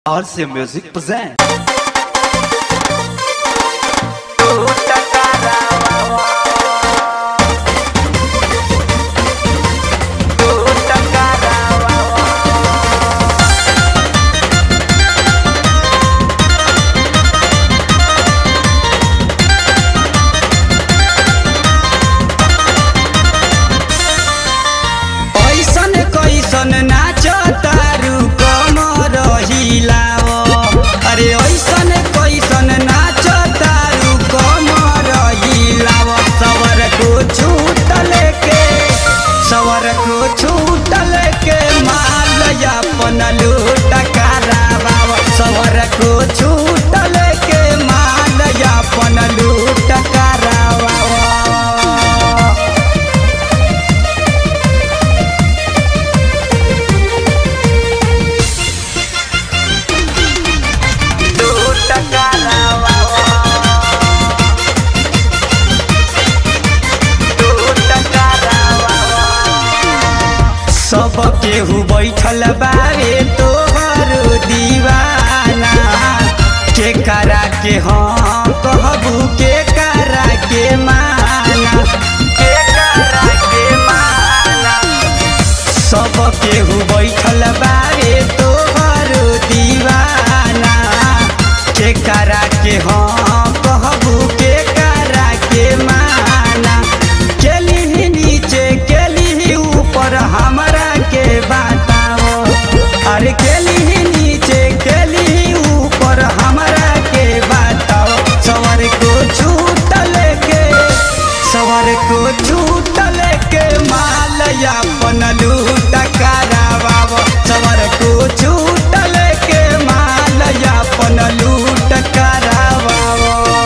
RC Music present. सब केहू बैठल बारे तोहर दीवाना के करा के हाँ कहबू के करा के माना के करा के माना। सब केहू बैठल बारे तोहर दीवाना के करा के हाँ कहबू के करा के माना। केली नीचे केली ऊपर हमारा के बताओ, अरे केली नीचे केली ऊपर हमारा के बताओ। सवर को छूट लेके माल अपन लूट करावाओ। सवर को छूट लेके माल अपन लूट करावाओ।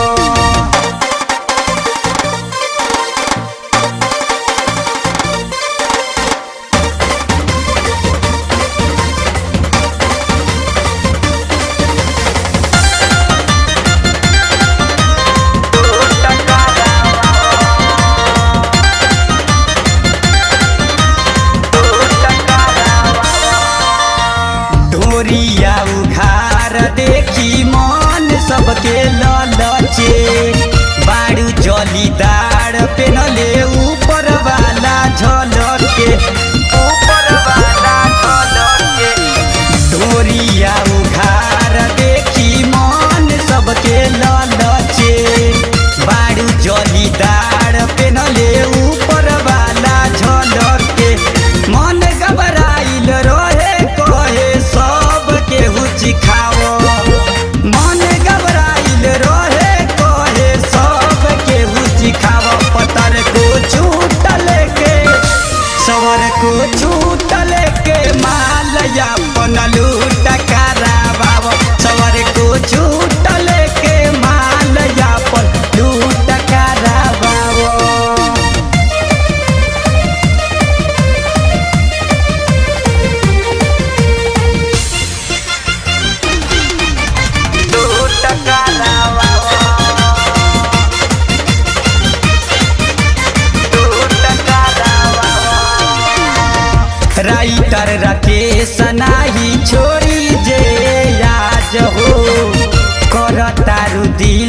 ढोरिया उघार देखी मन सबके ललचे, बारू जलीदार पेनले ऊपर वाला झलके, ऊपर वाला झलके। ढोरिया उघार देखी मन सबके ललचे, बारू जलीदार पेनले ऊपर वाला झलके। मन घबराइल रहे कहे सब केहू चिखाओ, मन घबराइल रहे कहे सब केहू चिखाओ। पतर को छूट लेके सवर को छूट लेके माल अपन लूट करावाओ। सवर को छूट लेके माल अपन लूट करावाओ। राइटर राकेश नाही छोड़ी जे आज हो कर तारू दी